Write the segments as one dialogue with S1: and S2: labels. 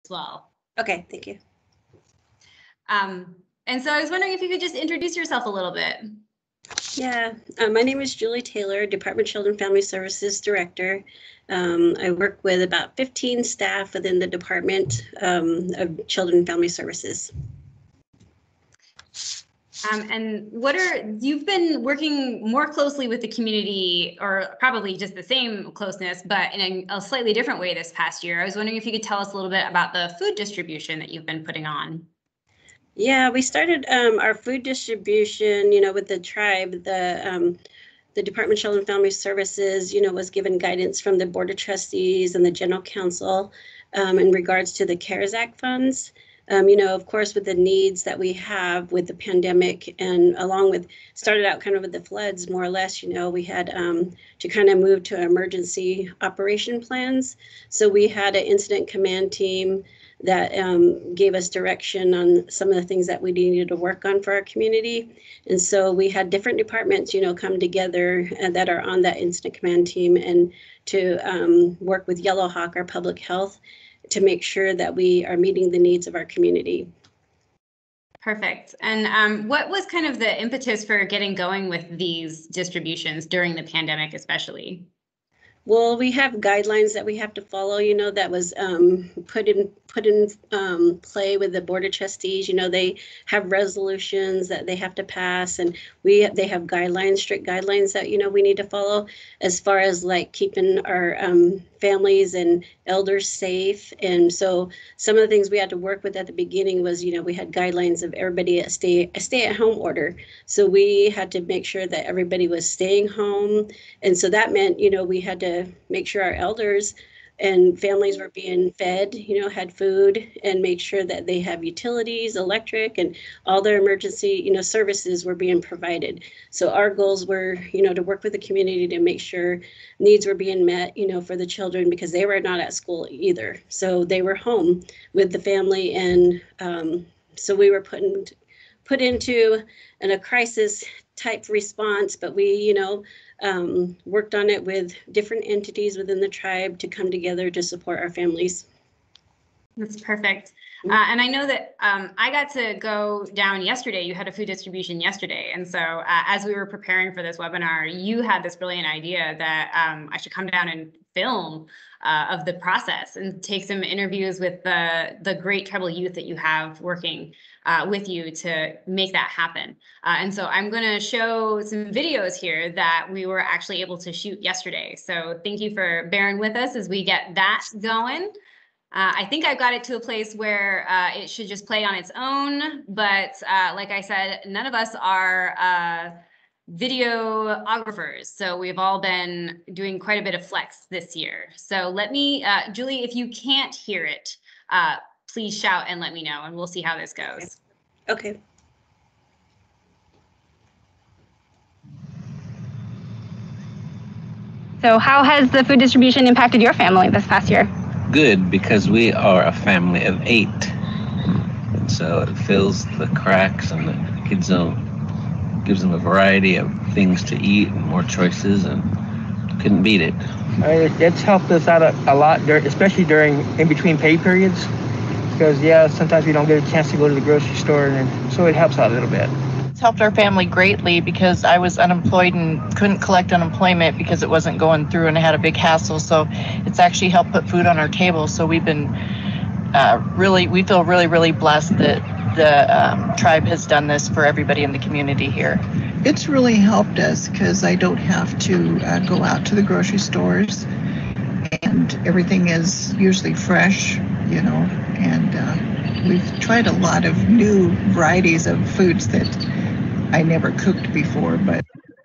S1: well.
S2: Okay, thank you.
S1: And so I was wondering if you could just introduce yourself a little bit.
S2: Yeah, my name is Julie Taylor, Department of Children and Family Services Director. I work with about 15 staff within the Department of Children and Family Services.
S1: And you've been working more closely with the community, or probably just the same closeness, but in a slightly different way this past year. I was wondering if you could tell us a little bit about the food distribution that you've been putting on.
S2: Yeah, we started our food distribution, with the tribe. The Department of Children and Family Services, was given guidance from the Board of Trustees and the General Counsel in regards to the CARES Act funds. Of course, with the needs that we have with the pandemic, and along with, started out kind of with the floods, more or less, we had to kind of move to emergency operation plans. So we had an incident command team that gave us direction on some of the things that we needed to work on for our community. And so we had different departments, come together that are on that incident command team, and to work with Yellow Hawk, our public health, to make sure that we are meeting the needs of our community.
S1: Perfect. And what was kind of the impetus for getting going with these distributions during the pandemic, especially?
S2: Well, we have guidelines that we have to follow, that was put in play with the Board of Trustees. They have resolutions that they have to pass, and they have guidelines, strict guidelines that, we need to follow as far as like keeping our families and elders safe. And so some of the things we had to work with at the beginning was, we had guidelines of everybody a stay at home order. So we had to make sure that everybody was staying home. And so that meant, we had to make sure our elders and families were being fed, had food, and make sure that they have utilities, electric, and all their emergency, services were being provided. So our goals were, to work with the community to make sure needs were being met, for the children, because they were not at school either. So they were home with the family, and so we were put into a crisis type response, but we, worked on it with different entities within the tribe to come together to support our families.
S1: That's perfect. And I know that I got to go down yesterday. You had a food distribution yesterday. And so as we were preparing for this webinar, you had this brilliant idea that I should come down and film of the process and take some interviews with the great tribal youth that you have working with you to make that happen. And so I'm going to show some videos here that we were actually able to shoot yesterday. So thank you for bearing with us as we get that going. I think I've got it to a place where it should just play on its own. But like I said, none of us are videographers. So we've all been doing quite a bit of flex this year. So let me, Julie, if you can't hear it, please shout and let me know, and we'll see how this goes.
S2: Okay.
S3: So how has the food distribution impacted your family this past year?
S4: Good, because we are a family of 8. And so it fills the cracks, and the kids gives them a variety of things to eat and more choices, and couldn't beat it.
S5: It's helped us out a lot, especially in between pay periods, because sometimes we don't get a chance to go to the grocery store, and so it helps out a little bit.
S6: It's helped our family greatly because I was unemployed and couldn't collect unemployment because it wasn't going through, and I had a big hassle. So it's actually helped put food on our table. So we've been we feel really blessed that the tribe has done this for everybody in the community here.
S7: It's really helped us because I don't have to go out to the grocery stores, and everything is usually fresh, and we've tried a lot of new varieties of foods that I never cooked before, but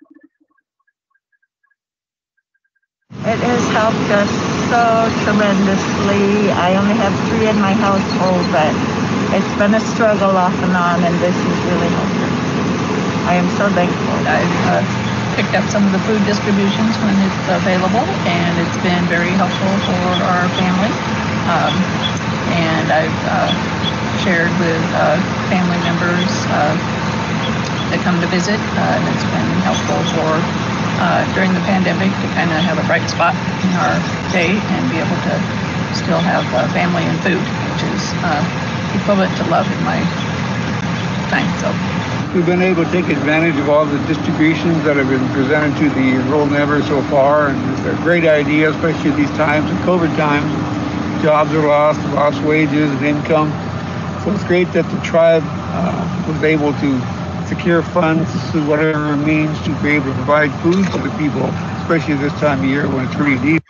S8: it has helped us so tremendously. I only have 3 in my household, but it's been a struggle off and on, and this has really helped us. I am so thankful.
S9: I've picked up some of the food distributions when it's available, and it's been very helpful for our family. And I've shared with family members that come to visit, and it's been helpful for during the pandemic to kind of have a bright spot in our day and be able to still have family and food, which is equivalent to love in my time. So
S10: we've been able to take advantage of all the distributions that have been presented to the enrolled members so far, and it's a great idea, especially these times, in COVID times. Jobs are lost wages and income. So it's great that the tribe was able to secure funds through whatever means to be able to provide food to the people, especially this time of year when it's really needed.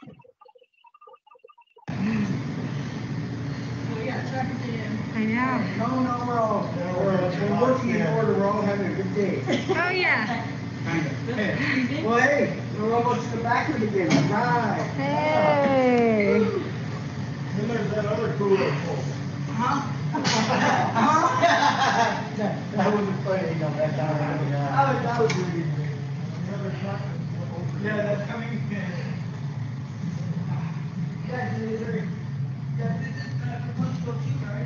S1: I know.
S10: No, we're working in order. We're all having a good day.
S1: Oh yeah.
S10: Kind of. Well, hey, we're almost to the back of it again. Right.
S1: Hey.
S10: Then there's that other cool little pole. Huh? That wasn't funny, no, that was really good. Yeah, that's coming. Yeah, this is supposed to go too, right?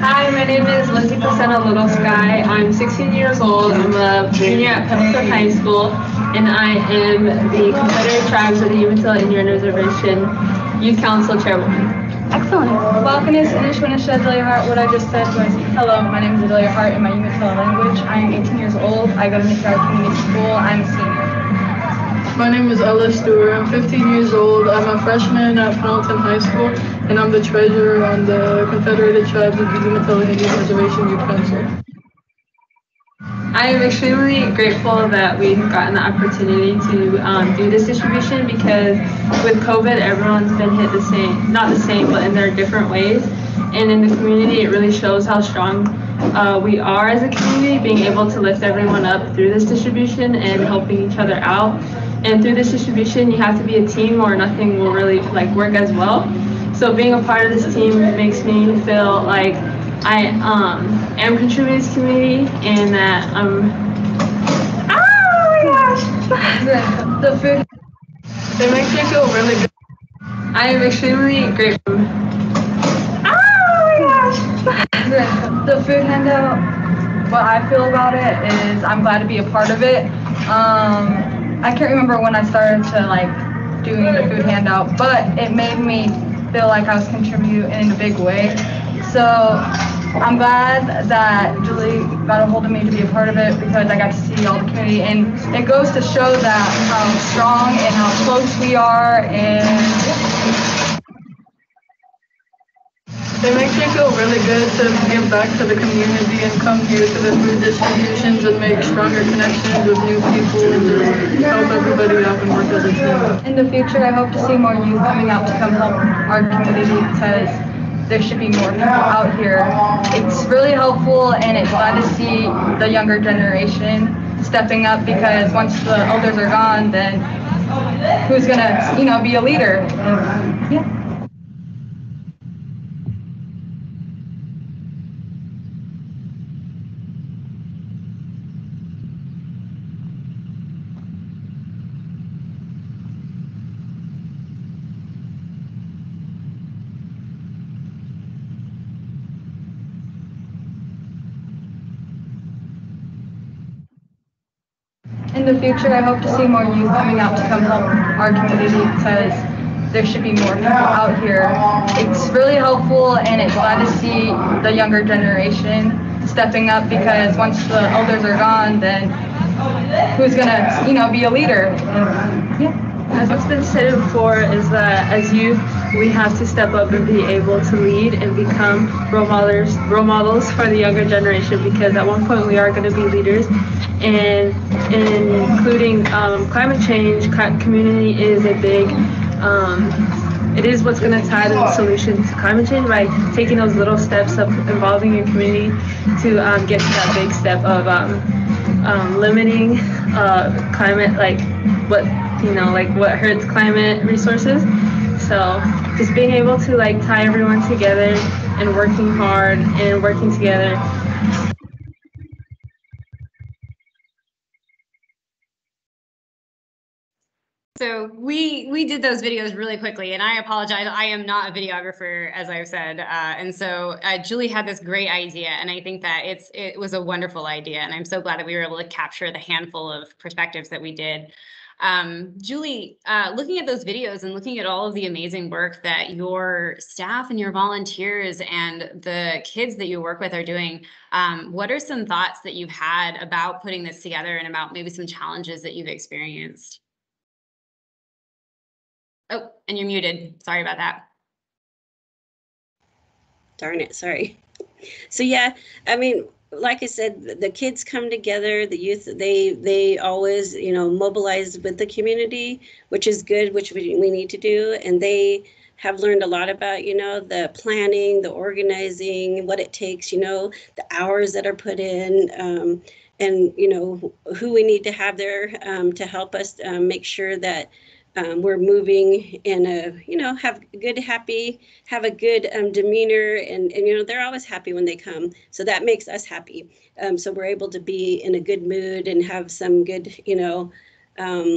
S11: Hi, my name is Lindsay Placenta Little Sky. I'm 16 years old. I'm a junior at Peninsula High School, and I am the Confederate Tribes of the Umatilla Indian Reservation Youth Council Chairwoman.
S3: Excellent.
S11: Welcome to What I just said was, hello, my name is Adelia Hart in my Umatilla language. I am 18 years old. I go to McDowell Community School. I'm a senior.
S12: My name is Ella Stewart. I'm 15 years old. I'm a freshman at Pendleton High School, and I'm the treasurer on the Confederated Tribes of the Umatilla Indian Reservation Youth Council.
S11: I am extremely grateful that we've gotten the opportunity to do this distribution, because with COVID, everyone's been hit the same, not the same, but in their different ways. And in the community, it really shows how strong we are as a community, being able to lift everyone up through this distribution and helping each other out. And through this distribution, you have to be a team or nothing will really work as well. So being a part of this team makes me feel like I am contributing to this community, and that oh my gosh, the food, it makes me feel really good. I am extremely grateful. Oh my gosh, the food handout, what I feel about it is I'm glad to be a part of it. I can't remember when I started to doing the food handout, but it made me feel like I was contributing in a big way. So I'm glad that Julie got a hold of me to be a part of it, because I got to see all the community, and it goes to show that how strong and how close we are, and
S12: it makes me feel really good to give back to the community and come here to the food distributions and make stronger connections with new people and just help everybody out and work as a team.
S11: in the future, I hope to see more youth coming out to come help our community, because there should be more people out here. It's really helpful, and it's glad to see the younger generation stepping up, because once the elders are gone, then who's gonna, be a leader? Yeah. In the future, I hope to see more youth coming out to come help our community, because there should be more people out here. It's really helpful, and it's glad to see the younger generation stepping up, because once the elders are gone, then who's gonna, be a leader? Yeah. As what's been said before, is that as youth, we have to step up and be able to lead and become role models for the younger generation, because at one point we are going to be leaders. And including climate change, community is a big, it is what's going to tie to the solution to climate change, by taking those little steps of involving your community to get to that big step of limiting climate, what hurts climate resources. So just being able to tie everyone together and working hard and working together.
S1: So we did those videos really quickly, and I apologize. I am not a videographer, as I've said. And so Julie had this great idea, and I think that it was a wonderful idea. And I'm so glad that we were able to capture the handful of perspectives that we did. Julie, looking at those videos and looking at all of the amazing work that your staff and your volunteers and the kids that you work with are doing, what are some thoughts that you've had about putting this together, and about maybe some challenges that you've experienced? Oh, and you're muted. Sorry about that.
S2: Darn it, sorry. So yeah, I mean, like I said, the kids come together, the youth, they always, mobilize with the community, which is good, which we need to do. And they have learned a lot about, the planning, the organizing, what it takes, the hours that are put in, and, who we need to have there to help us make sure that we're moving in a, have a good demeanor, and they're always happy when they come. So that makes us happy. So we're able to be in a good mood and have some good,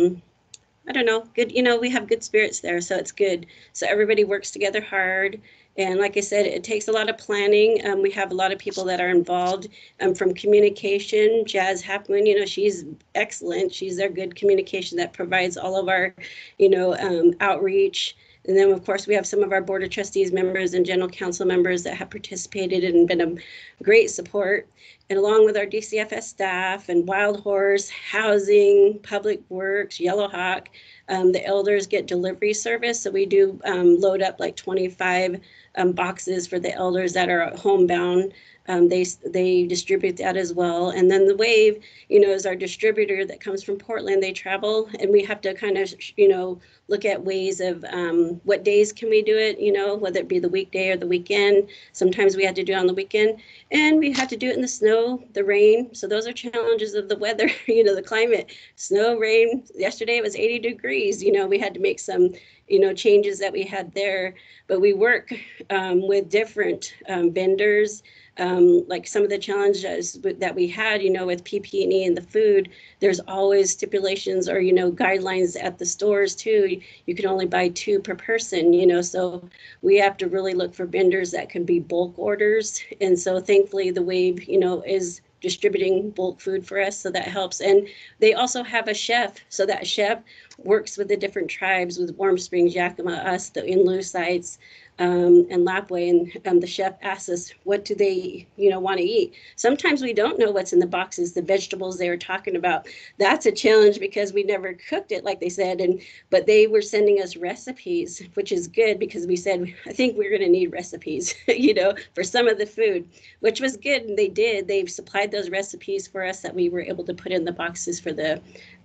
S2: I don't know, good, we have good spirits there. So it's good. So everybody works together hard, And like I said, it takes a lot of planning. We have a lot of people that are involved from communication. Jazz Hapman, she's excellent. She's our good communication that provides all of our, outreach. And then, of course, we have some of our Board of Trustees members and General Council members that have participated and been a great support. And along with our DCFS staff and Wild Horse, Housing, Public Works, Yellow Hawk, the elders get delivery service. So we do load up like 25 boxes for the elders that are homebound. They distribute that as well. And then the Wave, is our distributor that comes from Portland. They travel, and we have to kind of, look at ways of what days can we do it, whether it be the weekday or the weekend. Sometimes we had to do it on the weekend, and we had to do it in the snow, the rain. So those are challenges of the weather, the climate, snow, rain. Yesterday it was 80 degrees. We had to make some, changes that we had there. But we work with different vendors. Like some of the challenges that we had, with PPE and the food, there's always stipulations or, guidelines at the stores too. You can only buy 2 per person, so we have to really look for vendors that can be bulk orders. And so thankfully the Wave, is distributing bulk food for us, so that helps. And they also have a chef, so that chef works with the different tribes, with Warm Springs, Yakima, us, the Inlu sites, and Lapway, and the chef asks us, what do they, want to eat? Sometimes we don't know what's in the boxes, the vegetables they were talking about. That's a challenge because we never cooked it, like they said, but they were sending us recipes, which is good because we said, I think we're going to need recipes, for some of the food, which was good. And they did. They've supplied those recipes for us that we were able to put in the boxes for the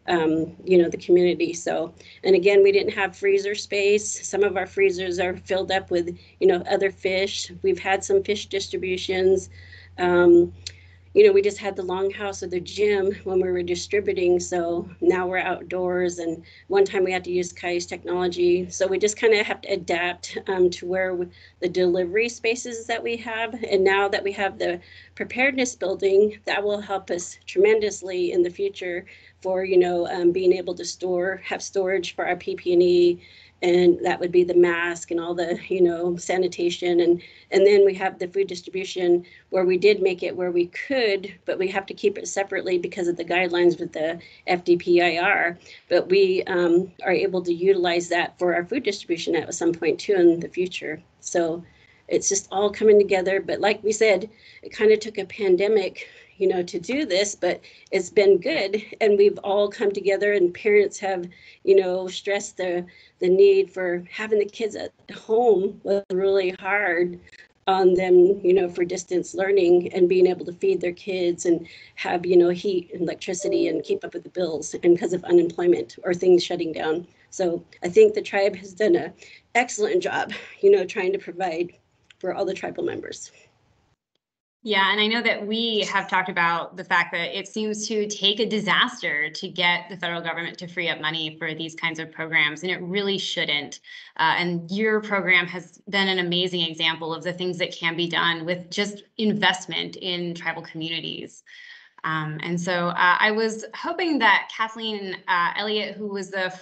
S2: the community. So, and again, we didn't have freezer space. Some of our freezers are filled up with, other fish. We've had some fish distributions. We just had the longhouse or the gym when we were distributing. So now we're outdoors, and one time we had to use Kai's technology. So we just kind of have to adapt to where the delivery spaces that we have. And now that we have the preparedness building, that will help us tremendously in the future for, being able to have storage for our PPE. And that would be the mask and all the, sanitation. And then we have the food distribution where we did make it where we could, but we have to keep it separately because of the guidelines with the FDPIR. But we are able to utilize that for our food distribution at some point too in the future. So it's just all coming together. But like we said, it kind of took a pandemic, to do this, but it's been good. And we've all come together, and parents have, stressed the need for having the kids at home was really hard on them, for distance learning and being able to feed their kids and have, heat and electricity and keep up with the bills, and because of unemployment or things shutting down. So I think the tribe has done an excellent job, trying to provide for all the tribal members.
S1: Yeah, and I know that we have talked about the fact that it seems to take a disaster to get the federal government to free up money for these kinds of programs, and it really shouldn't. And your program has been an amazing example of the things that can be done with just investment in tribal communities. And so I was hoping that Kathleen Elliott, who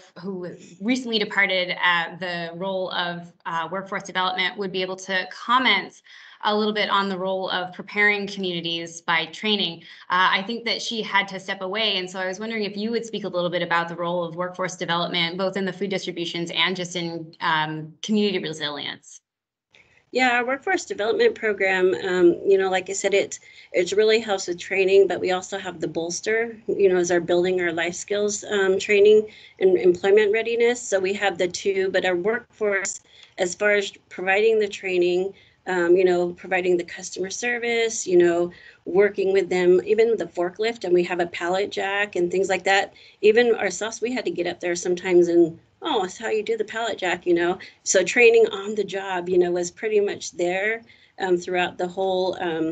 S1: recently departed the role of workforce development, would be able to comment a little bit on the role of preparing communities by training. I think that she had to step away, and so I was wondering if you would speak a little bit about the role of workforce development, both in the food distributions and just in community resilience.
S2: Yeah, our workforce development program, like I said, it really helps with training, but we also have the bolster, as our building our life skills training and employment readiness. So we have the two, but our workforce, as far as providing the training, providing the customer service, working with them, even with the forklift, and we have a pallet jack and things like that. Even ourselves, we had to get up there sometimes and, oh, that's how you do the pallet jack, So training on the job, was pretty much there throughout the whole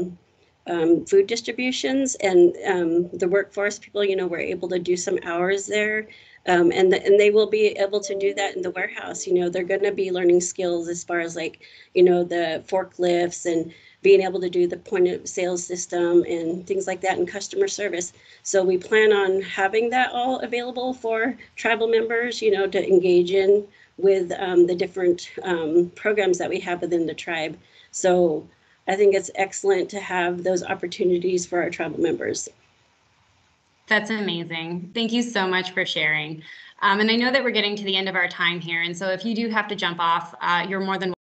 S2: food distributions, and the workforce people, were able to do some hours there. And they will be able to do that in the warehouse. They're going to be learning skills as far as the forklifts and being able to do the point of sales system and things like that, and customer service. So we plan on having that all available for tribal members, to engage in with the different programs that we have within the tribe. So I think it's excellent to have those opportunities for our tribal members.
S1: That's amazing. Thank you so much for sharing. And I know that we're getting to the end of our time here. And so if you do have to jump off, you're more than